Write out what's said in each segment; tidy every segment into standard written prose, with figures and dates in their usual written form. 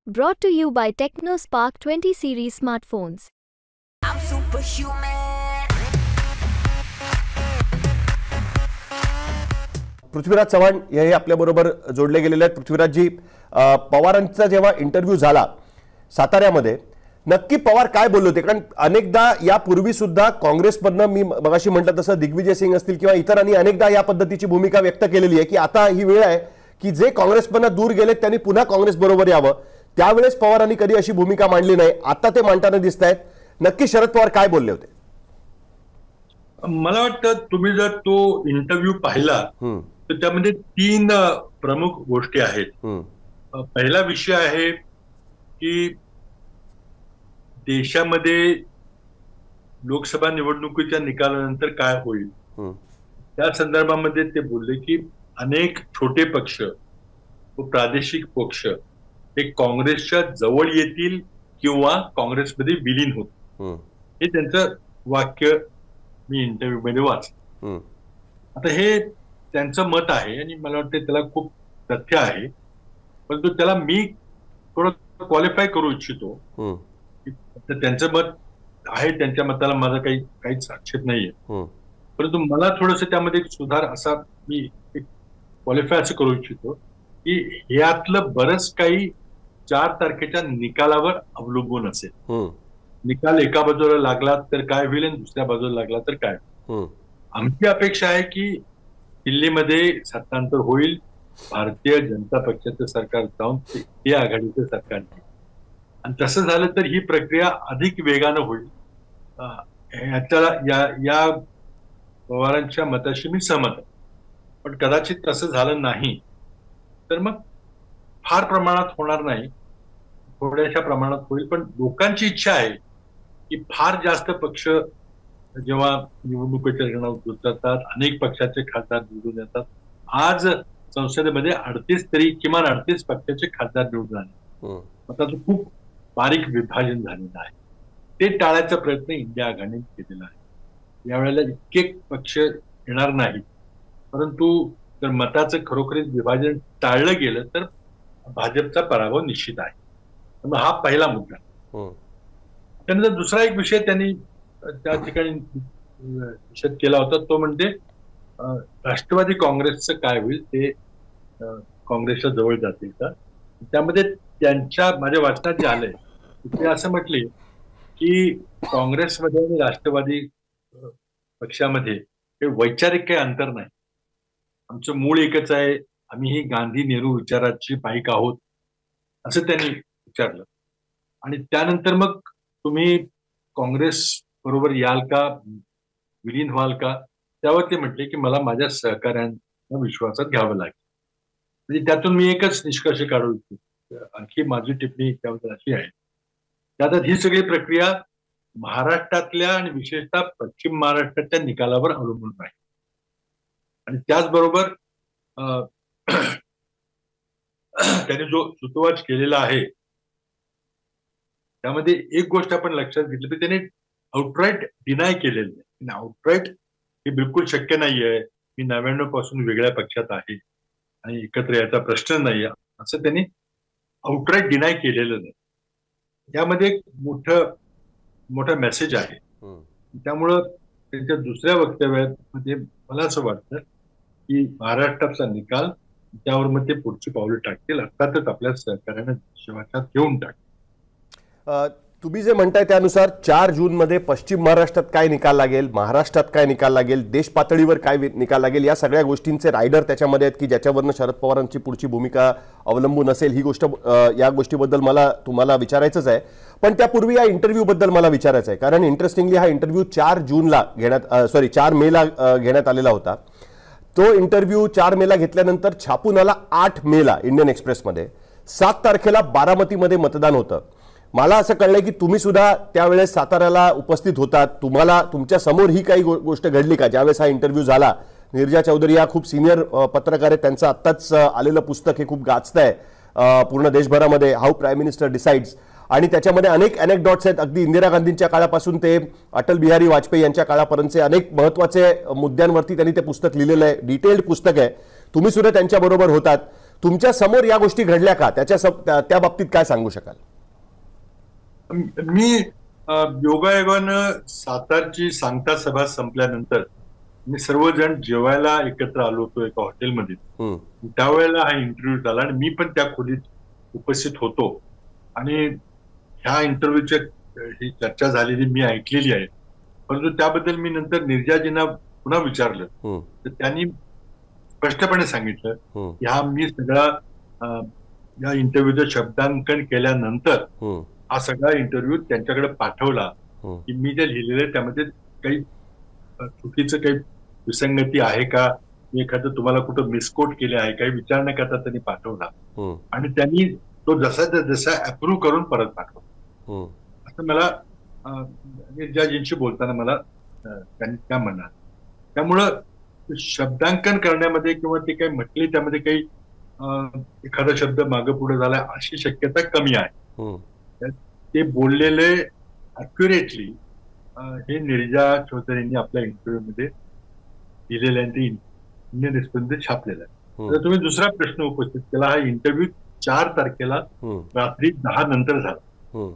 Brought to you by TechnoSpark 20 series smartphones. I'm superhuman. Prithviraj Chavan हे आपल्याबरोबर जोडले गेलेले आहेत. पृथ्वीराजजी, पवारांचा जेव्हा इंटरव्ह्यू झाला साताऱ्यामध्ये, नक्की पवार काय बोलले होते? कारण अनेकदा यापूर्वी सुद्धा काँग्रेसमधनं, मी मगाशी म्हटलं तसं, दिग्विजय सिंग असतील किंवा इतरांनी अनेकदा या पद्धतीची भूमिका व्यक्त केलेली आहे की आता ही वेळ आहे की जे काँग्रेसमधनं दूर गेलेत त्यांनी पुन्हा काँग्रेस बरोबर यावं. त्यावेळेस पवारांनी कधी अशी भूमिका मांडली नाही, आता ते मांडताना दिसत आहेत. नक्की शरद पवार काय बोलले होते? मला वाटतं तुम्ही जर तो इंटरव्ह्यू पाहिला तर त्यामध्ये 3 प्रमुख गोष्टी आहेत. पहिला विषय आहे की देशामध्ये लोकसभा निवडणुकीच्या निकालानंतर काय होईल, त्या संदर्भामध्ये ते बोलले की अनेक छोटे पक्ष व प्रादेशिक पक्ष हे काँग्रेसच्या जवळ येतील किंवा काँग्रेसमध्ये विलीन होतील. हे त्यांचं वाक्य मी इंटरव्ह्यू मध्ये वाचलं. आता हे त्यांचं मत आहे आणि मला वाटतं त्याला खूप तथ्य आहे, परंतु त्याला मी थोडं क्वालिफाय करू इच्छितो. त्यांचं मत आहे, त्यांच्या मताला माझा काहीच आक्षेप नाहीये, परंतु मला थोडंसं त्यामध्ये सुधार असा मी क्वालिफाय असं करू इच्छितो की यातलं बरंच काही 4 तारखेच्या निकालावर अवलंबून असेल. निकाल एका बाजूला लागला तर काय होईल आणि दुसऱ्या बाजूला लागला तर काय. आमची अपेक्षा आहे की दिल्लीमध्ये सत्तांतर होईल, भारतीय जनता पक्षाचं सरकार जाऊन ते आघाडीचं सरकार येईल आणि तसं झालं तर ही प्रक्रिया अधिक वेगानं होईल. या पवारांच्या मताशी मी सहमत आहे, पण कदाचित तसं झालं नाही तर मग फार प्रमाणात होणार नाही, थोड्याशा प्रमाणात होईल. पण लोकांची इच्छा आहे की फार जास्त पक्ष जेव्हा निवडणुकीच्या रिंगणात उतरतात, अनेक पक्षाचे खासदार निवडून येतात. आज संसदेमध्ये 38 तरी किमान 38 पक्षाचे खासदार निवडून आले. मताचं खूप बारीक विभाजन झालेलं आहे. ते टाळायचा प्रयत्न इंडिया आघाडीने केलेला आहे. यावेळेला इतके पक्ष येणार नाही, परंतु जर मताचं खरोखरीच विभाजन टाळलं गेलं तर भाजपचा पराभव निश्चित आहे. त्यामुळे हा पहिला मुद्दा. त्यानंतर दुसरा एक विषय त्यांनी त्या ठिकाणी निषेध केला होता, तो म्हणजे राष्ट्रवादी काँग्रेसचं काय होईल, ते काँग्रेसच्या जवळ जातील का. त्यामध्ये त्यांच्या माझ्या वाचनात जे आलंय ते असं म्हटले की काँग्रेसमध्ये आणि राष्ट्रवादी पक्षामध्ये हे वैचारिक काही अंतर नाही, आमचं मूळ एकच आहे, आम्ही गांधी नेहरू विचाराची पाईक आहोत, असं त्यांनी विचारलं. आणि त्यानंतर मग तुम्ही काँग्रेस बरोबर याल का, विलीन व्हाल का, त्यावर ते म्हटले की मला माझ्या सहकाऱ्यांना विश्वासात घ्यावं लागेल. म्हणजे त्यातून मी एकच निष्कर्ष काढू इच्छितो. आणखी माझी टिप्पणी त्याबद्दल अशी आहे की आता ही सगळी प्रक्रिया महाराष्ट्रातल्या आणि विशेषतः पश्चिम महाराष्ट्राच्या निकालावर अवलंबून आहे. आणि त्याचबरोबर त्याने जो सूतोवाच केलेला आहे त्यामध्ये एक गोष्ट आपण लक्षात घेतली की त्याने आउटराईट डिनाय केलेलं आहे. आउटराईट हे बिलकुल शक्य नाहीये, मी 99 पासून वेगळ्या पक्षात आहे आणि एकत्र याचा प्रश्न नाही, असं त्यांनी आउटराईट डिनाय केलेलं नाही. यामध्ये एक मोठा मेसेज आहे. त्यामुळं त्यांच्या दुसऱ्या वक्तव्यामध्ये मला असं वाटतं की महाराष्ट्राचा निकाल, त्यावर मग ते पुढची पावलं टाकतील, अर्थातच आपल्या सहकार्याने विश्वासात घेऊन टाकतील. तुम्ही जे म्हणताय त्यानुसार 4 जूनमध्ये पश्चिम महाराष्ट्रात काय निकाल लागेल, महाराष्ट्रात काय निकाल लागेल, देश पातळीवर काय निकाल लागेल, या सगळ्या गोष्टींचे रायडर त्याच्यामध्ये आहेत की ज्याच्यावरनं शरद पवारांची पुढची भूमिका अवलंबून असेल. ही गोष्ट, या गोष्टीबद्दल मला तुम्हाला विचारायचंच आहे. पण त्यापूर्वी या इंटरव्ह्यूबद्दल मला विचारायचं आहे, कारण इंटरेस्टिंगली हा इंटरव्ह्यू 4 मेला घेण्यात आलेला होता. तो इंटरव्ह्यू 4 मेला घेतल्यानंतर छापून आला 8 मेला इंडियन एक्सप्रेसमध्ये. 7 तारखेला बारामतीमध्ये मतदान होतं. मला असं कळलंय की तुम्ही सुद्धा त्यावेळेस साताऱ्याला उपस्थित होतात. तुम्हाला तुमच्या समोर ही काही गोष्ट घडली का ज्यावेळेस हा इंटरव्ह्यू झाला? नीरजा चौधरी या खूप सिनियर पत्रकार आहेत, त्यांचं आत्ताच आलेलं पुस्तक हे खूप गाजतंय पूर्ण देशभरामध्ये, हाऊ प्राईम मिनिस्टर डिसाइड्स, आणि त्याच्यामध्ये अनेक अनेक्डॉट्स आहेत. अगदी इंदिरा गांधींच्या काळापासून ते अटल बिहारी वाजपेयी यांच्या काळापर्यंतचे अनेक महत्त्वाचे मुद्द्यांवरती त्यांनी ते पुस्तक लिहिलेलं आहे. डिटेल्ड पुस्तक आहे. तुम्ही सुद्धा त्यांच्याबरोबर होतात. तुमच्या समोर या गोष्टी घडल्या का, त्या बाबतीत काय सांगू शकाल? मी योगायोगानं सातारची सांगता सभा संपल्यानंतर मी सर्वजण जेवायला एकत्र आलो होतो एका हॉटेलमध्ये. त्यावेळेला हा इंटरव्ह्यू झाला आणि मी पण त्या खोलीत उपस्थित होतो आणि ह्या इंटरव्ह्यूची ही चर्चा झालेली मी ऐकलेली आहे. परंतु त्याबद्दल मी नंतर नीरजाजींना पुन्हा विचारलं तर त्यांनी स्पष्टपणे सांगितलं की हा मी सगळा या इंटरव्ह्यूचं शब्दांकन केल्यानंतर हा सगळा इंटरव्ह्यू त्यांच्याकडे पाठवला की मी जे लिहिलेलं त्यामध्ये काही चुकीचं काही विसंगती आहे का, एखादं तुम्हाला कुठं मिसकोट केले आहे काही विचार न करता त्यांनी पाठवला आणि त्यांनी तो जसा जसा अप्रूव्ह करून परत पाठवला असं मला नीरजाजींशी बोलताना मला त्यांनी त्या म्हणणार. त्यामुळं शब्दांकन करण्यामध्ये किंवा ते काही म्हटले त्यामध्ये काही एखादा शब्द मागे पुढे झाला अशी शक्यता कमी आहे. ते बोललेले अक्युरेटली हे नीरजा चौधरींनी आपल्या इंटरव्ह्यू मध्ये दिलेलं आहे, ते इंडियन एक्सप्रेसमध्ये छापलेलं आहे. तर तुम्ही दुसरा प्रश्न उपस्थित केला, हा इंटरव्ह्यू 4 तारखेला रात्री 10 नंतर झाला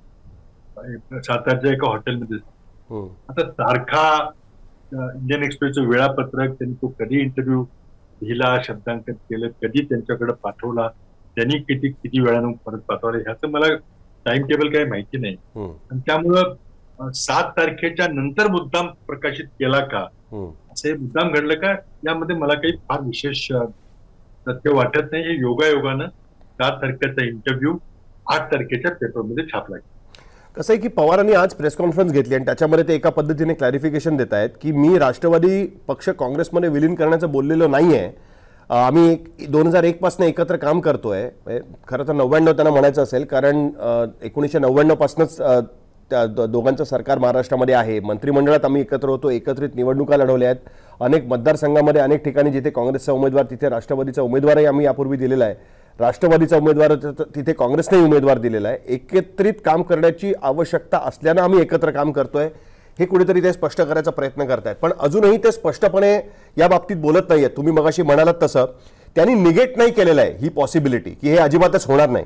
सातारच्या एका हॉटेलमध्ये. आता सारखा इंडियन एक्सप्रेसचं वेळापत्रक, त्यांनी तो कधी इंटरव्ह्यू लिहिला, शब्दांकन केलं, कधी त्यांच्याकडे पाठवला, त्यांनी किती वेळानं परत पाठवलं ह्याचं मला टाइम टेबल काही माहिती नाही. आणि त्यामुळं 7 तारखेच्या नंतर मुद्दाम प्रकाशित केला का, असे मुद्दाम घडलं का, यामध्ये मला काही फार विशेष तथ्य वाटत नाही. हे योगायोगानं 7 तारखेचा इंटरव्ह्यू 8 तारखेच्या पेपरमध्ये छापला. कसं आहे की पवारांनी आज प्रेस कॉन्फरन्स घेतली आणि त्याच्यामध्ये ते एका पद्धतीने क्लॅरिफिकेशन देत आहेत की मी राष्ट्रवादी पक्ष काँग्रेसमध्ये विलीन करण्याचं बोललेलो नाही आहे, आम्ही 2001 पासून एकत्र काम करतोय. खरं तर 99 त्यांना म्हणायचं असेल, कारण 1999 पासूनच त्या दोघांचं सरकार महाराष्ट्रामध्ये आहे. मंत्रिमंडळात आम्ही एकत्र होतो, एकत्रित निवडणुका लढवल्या आहेत, अनेक मतदारसंघामध्ये अनेक ठिकाणी जिथे काँग्रेसचा उमेदवार तिथे राष्ट्रवादीचा उमेदवारही आम्ही यापूर्वी दिलेला आहे, राष्ट्रवादीचा उमेदवार तिथे काँग्रेसने उमेदवार दिलेला आहे. एकत्रित काम करण्याची आवश्यकता असल्यानं आम्ही एकत्र काम करतोय हे कुठेतरी ते स्पष्ट करायचा प्रयत्न करतायत. पण अजूनही ते स्पष्टपणे या बाबतीत बोलत नाहीये. तुम्ही मगाशी म्हणालात तसं त्यांनी निगेट नाही केलेलं आहे ही पॉसिबिलिटी की हे अजिबातच होणार नाही.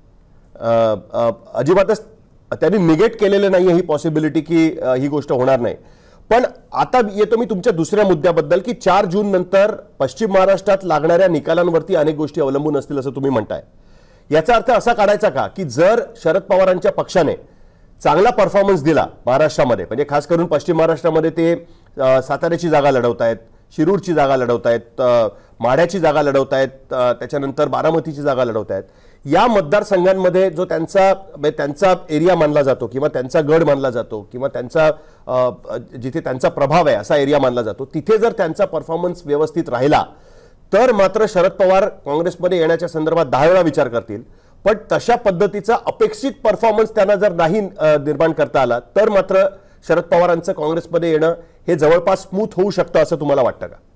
अजिबातच त्यांनी निगेट केलेलं नाहीये ही पॉसिबिलिटी की ही गोष्ट होणार नाही. पण आता येतो मी तुमच्या दुसऱ्या मुद्द्याबद्दल की 4 जून नंतर पश्चिम महाराष्ट्रात लागणाऱ्या निकालांवरती अनेक गोष्टी अवलंबून असतील असं तुम्ही म्हणताय. याचा अर्थ असा काढायचा का की जर शरद पवारांच्या पक्षाने चांगला परफॉर्मन्स दिला महाराष्ट्रामध्ये, म्हणजे खास करून पश्चिम महाराष्ट्रामध्ये ते साताऱ्याची जागा लढवतायत, शिरूरची जागा लढवतायत, माढ्याची जागा लढवतायत, त्याच्यानंतर बारामतीची जागा लढवतायत, या मतदारसंघांमध्ये जो त्यांचा एरिया मानला जातो किंवा त्यांचा गड मानला जातो किंवा त्यांचा जिथे त्यांचा प्रभाव आहे असा एरिया मानला जातो, तिथे जर त्यांचा परफॉर्मन्स व्यवस्थित राहिला तर मात्र शरद पवार काँग्रेसमध्ये येण्याच्या संदर्भात 10 वेळा विचार करतील. पण तशा पद्धतीचा अपेक्षित परफॉर्मन्स त्यांना जर नाही निर्माण करता आला तर मात्र शरद पवारांचं काँग्रेसमध्ये येणं हे जवळपास स्मूथ होऊ शकतं असं तुम्हाला वाटतं का?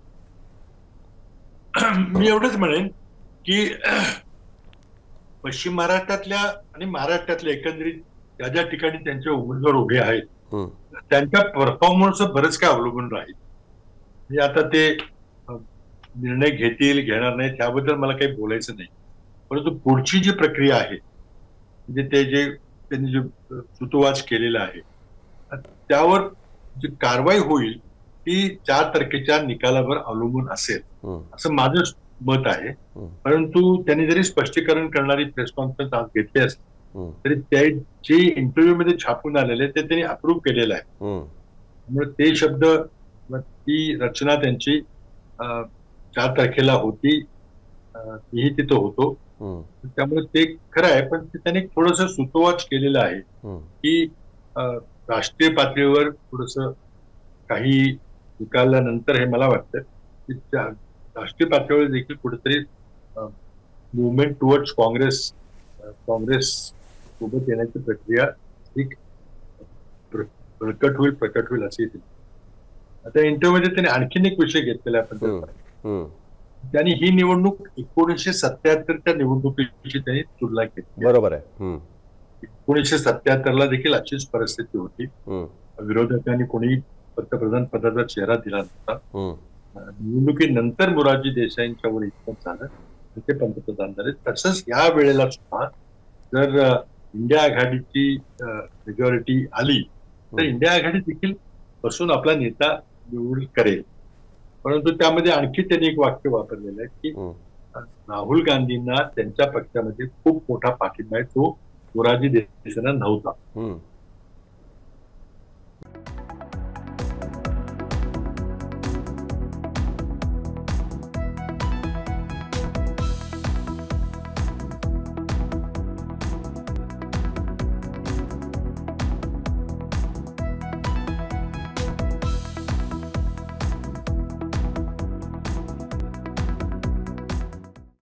मी एवढंच म्हणेन की पश्चिम महाराष्ट्रातल्या आणि महाराष्ट्रातल्या एकंदरीत ज्या ज्या ठिकाणी त्यांचे उमेदवार उभे आहेत त्यांच्या परफॉर्मन्स बरंच काय अवलंबून राहील. म्हणजे आता ते निर्णय घेतील घेणार नाही त्याबद्दल मला काही बोलायचं नाही, परंतु पुढची जी प्रक्रिया आहे म्हणजे ते जे त्यांनी जे सुतोवाच केलेला आहे त्यावर जी कारवाई होईल ती 4 तारखेच्या निकालावर अवलंबून असेल असं माझं मत आहे. परंतु त्यांनी जरी स्पष्टीकरण करणारी प्रेस कॉन्फरन्स आज घेतली असेल तरी ते जे इंटरव्ह्यू मध्ये छापून आलेले ते त्यांनी अप्रूव्ह केलेलं आहे. त्यामुळे ते शब्द ती रचना त्यांची 4 तारखेला होती, मीही तिथं होतो, त्यामुळे ते खरं आहे. पण त्यांनी थोडंसं सुतोवाच केलेलं आहे की राष्ट्रीय पातळीवर थोडस काही निकालानंतर हे मला वाटतं की राष्ट्रीय पातळीवर देखील कुठेतरी मुवमेंट टुवर्ड्स काँग्रेस सोबत येण्याची प्रक्रिया ही प्रकट होईल असे आता इंटरव्ह्यू मध्ये त्यांनी आणखीन एक विषय घेतलेला आहे. त्यांनी ही निवडणूक 1977च्या निवडणुकीची त्यांनी तुलना केली. बरोबर आहे. 1977ला देखील अशीच परिस्थिती होती, विरोधकांनी कोणी पंतप्रधान पदाचा चेहरा दिला नव्हता. निवडणुकीनंतर मोरारजी देसाईंच्यावर एकमत झालं, ते पंतप्रधान झाले. तसंच या वेळेला सुद्धा जर इंडिया आघाडीची मेजॉरिटी आली तर इंडिया आघाडी देखील बसून आपला नेता निवड करेल. परंतु त्यामध्ये आणखी त्यांनी एक वाक्य वापरलेलं आहे की राहुल गांधींना त्यांच्या पक्षामध्ये खूप मोठा पाठिंबा आहे, तो मोरारजी देसाईंना नव्हता.